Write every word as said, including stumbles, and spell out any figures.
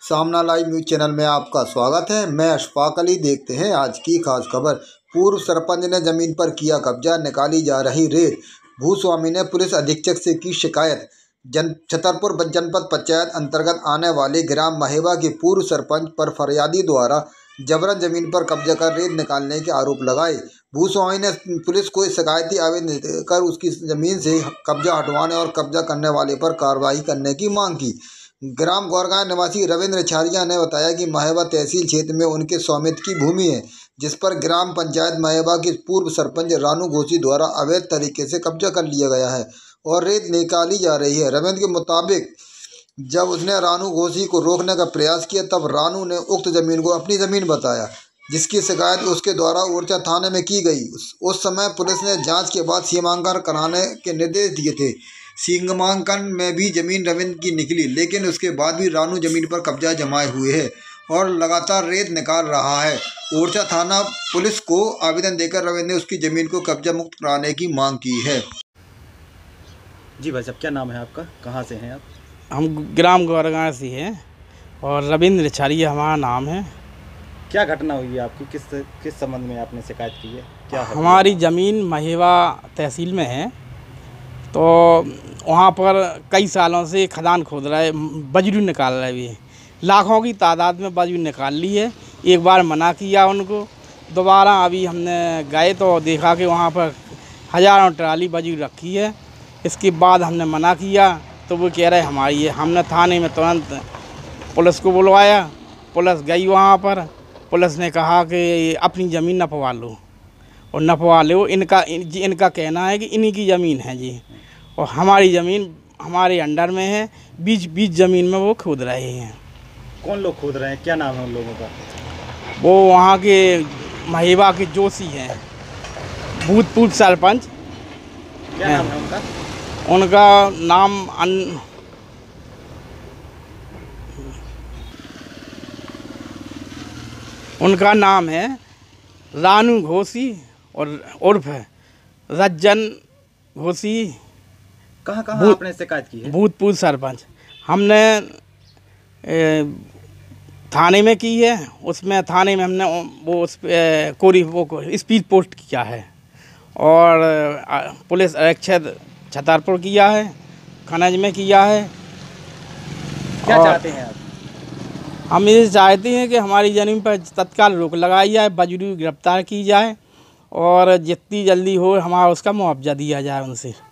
सामना live news channel में आपका स्वागत है। मैं अशफाक अली। देखते हैं आज की खास खबर। पूर्व सरपंच ने जमीन पर किया कब्जा, निकाली जा रही रेत। भूस्वामी ने पुलिस अधीक्षक से की शिकायत। जन छतरपुर जनपद पंचायत अंतर्गत आने वाले ग्राम महेवा के पूर्व सरपंच पर फरियादी द्वारा जबरन जमीन पर कब्जा कर रेत निकालने के आरोप लगाए। भूस्वामी ने पुलिस को शिकायती आवेदन देकर उसकी जमीन से कब्जा हटवाने और कब्जा करने वाले पर कार्रवाई करने की मांग की। ग्राम गौरगांव निवासी रविंद्र रिछारिया ने बताया कि महेवा तहसील क्षेत्र में उनके स्वामित्व की भूमि है, जिस पर ग्राम पंचायत महेवा के पूर्व सरपंच रानू घोसी द्वारा अवैध तरीके से कब्जा कर लिया गया है और रेत निकाली जा रही है। रविंद्र के मुताबिक जब उसने रानू घोसी को रोकने का प्रयास किया, तब रानू ने उक्त जमीन को अपनी जमीन बताया, जिसकी शिकायत उसके द्वारा ओरछा थाने में की गई। उस, उस समय पुलिस ने जांच के बाद सीमांकन कराने के निर्देश दिए थे। सीमांकन में भी जमीन रविंद्र की निकली, लेकिन उसके बाद भी रानू जमीन पर कब्जा जमाए हुए है और लगातार रेत निकाल रहा है। ओरछा थाना पुलिस को आवेदन देकर रविंद्र ने उसकी जमीन को कब्जा मुक्त कराने की मांग की है। जी भाई साहब, क्या नाम है आपका, कहाँ से हैं आप? हम ग्राम गौरगांव से हैं और रविंद्र रिछारिया हमारा नाम है। क्या घटना हुई है आपकी, किस किस संबंध में आपने शिकायत की है? क्या है? हमारी ज़मीन महेवा तहसील में है, तो वहाँ पर कई सालों से खदान खोद रहा है, बजरी निकाल रहा है। भी लाखों की तादाद में बजरी निकाल ली है। एक बार मना किया उनको, दोबारा अभी हमने गए तो देखा कि वहाँ पर हज़ारों ट्राली बजरी रखी है। इसके बाद हमने मना किया तो वो कह रहे हमारी है। हमने थाने में तुरंत पुलिस को बुलवाया। पुलिस गई वहाँ पर, पुलिस ने कहा कि अपनी ज़मीन नपवा लो और नपवा लो। इनका इनका कहना है कि इन्हीं की ज़मीन है जी, और हमारी ज़मीन हमारे अंडर में है। बीच बीच ज़मीन में वो खोद रहे हैं। कौन लोग खोद रहे हैं, क्या नाम है उन लोगों का? वो वहाँ के महेवा के जोशी हैं, भूतपूर्व सरपंच। क्या नाम है उनका? उनका नाम अन उनका नाम है रानू घोसी और उर्फ रज्जन घोसी। कहाँ कहाँ आपने शिकायत की है? भूतपूर्व सरपंच हमने ए, थाने में की है। उसमें थाने में हमने वो उस पे कोरी वो स्पीड पोस्ट किया है और पुलिस अधीक्षक छतरपुर किया है, खनज में किया है। क्या चाहते हैं आप? हम ये चाहते हैं कि हमारी ज़मीन पर तत्काल रोक लगाई जाए, बजरी गिरफ्तार की जाए और जितनी जल्दी हो हमारा उसका मुआवजा दिया जाए उनसे।